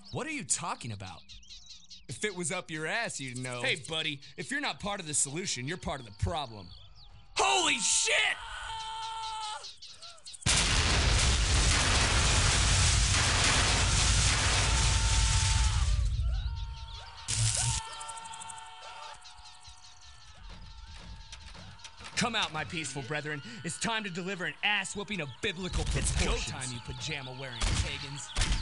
What are you talking about? If it was up your ass, you'd know. Hey, buddy, if you're not part of the solution, you're part of the problem. Holy shit! Come out, my peaceful brethren. It's time to deliver an ass-whooping of biblical proportions. It's go time, you pajama-wearing pagans.